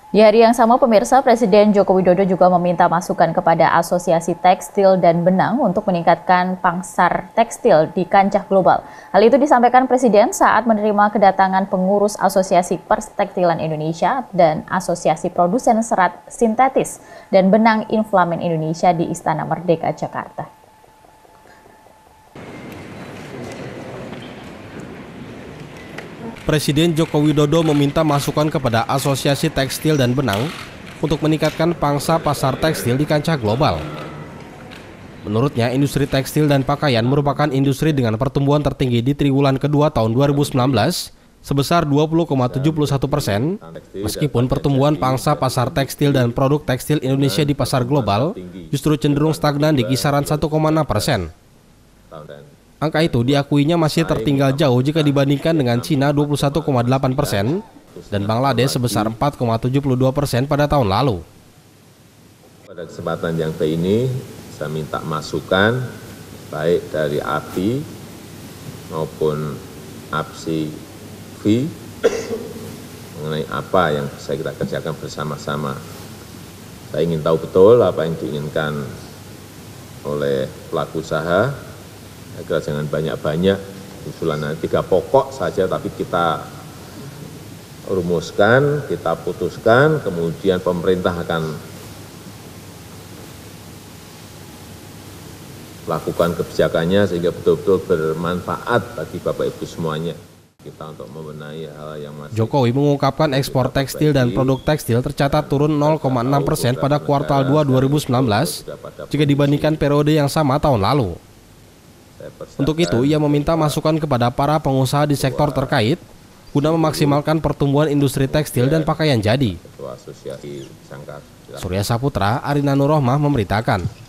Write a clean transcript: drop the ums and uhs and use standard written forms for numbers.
Di hari yang sama, pemirsa, Presiden Joko Widodo juga meminta masukan kepada Asosiasi Tekstil dan Benang untuk meningkatkan pasar tekstil di kancah global. Hal itu disampaikan Presiden saat menerima kedatangan pengurus Asosiasi Perstektilan Indonesia dan Asosiasi Produsen Serat Sintetis dan Benang Inflamen Indonesia di Istana Merdeka, Jakarta. Presiden Joko Widodo meminta masukan kepada Asosiasi Tekstil dan Benang untuk meningkatkan pangsa pasar tekstil di kancah global. Menurutnya, industri tekstil dan pakaian merupakan industri dengan pertumbuhan tertinggi di triwulan kedua tahun 2019 sebesar 20,71%, meskipun pertumbuhan pangsa pasar tekstil dan produk tekstil Indonesia di pasar global justru cenderung stagnan di kisaran 1,6%. Angka itu diakuinya masih tertinggal jauh jika dibandingkan dengan Cina 21,8% dan Bangladesh sebesar 4,72% pada tahun lalu. Pada kesempatan yang baik ini, saya minta masukan baik dari API maupun APSI-V mengenai apa yang bisa kita kerjakan bersama-sama. Saya ingin tahu betul apa yang diinginkan oleh pelaku usaha. Agar jangan banyak-banyak usulan, 3 pokok saja, tapi kita rumuskan, kita putuskan, kemudian pemerintah akan lakukan kebijakannya sehingga betul-betul bermanfaat bagi Bapak Ibu semuanya. Kita untuk membenahi hal yang masih. Jokowi mengungkapkan ekspor tekstil dan produk tekstil tercatat turun 0,6% pada kuartal 2 2019 jika dibandingkan periode yang sama tahun lalu. Untuk itu, ia meminta masukan kepada para pengusaha di sektor terkait guna memaksimalkan pertumbuhan industri tekstil dan pakaian jadi. Surya Saputra, Arina Nur Rohmah memberitakan.